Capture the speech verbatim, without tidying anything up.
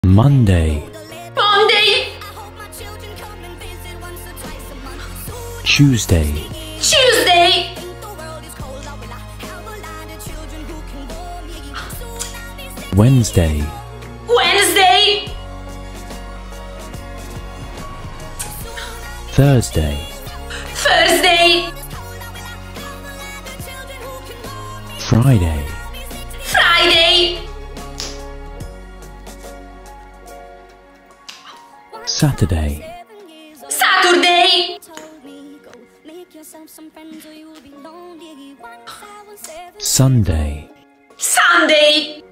Monday, Monday, Tuesday, Tuesday, Wednesday, Wednesday, Thursday, Thursday, Friday, Friday, Saturday, Saturday, Sunday, Sunday,